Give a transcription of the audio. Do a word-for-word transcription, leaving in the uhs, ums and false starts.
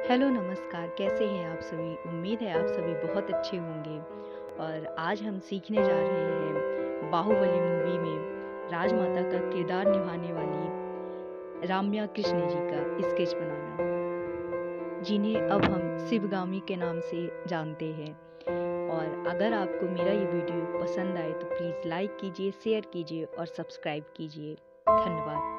Hello नमस्कार, कैसे हैं आप सभी? उम्मीद है आप सभी बहुत अच्छे होंगे। और आज हम सीखने जा रहे हैं बाहुबली मूवी में राजमाता का किरदार निभाने वाली राम्या कृष्ण जी का स्केच बनाना, जिन्हें अब हम शिवगामी के नाम से जानते हैं। और अगर आपको मेरा ये वीडियो पसंद आए तो प्लीज़ लाइक कीजिए, शेयर कीजिए और सब्सक्राइब कीजिए। धन्यवाद।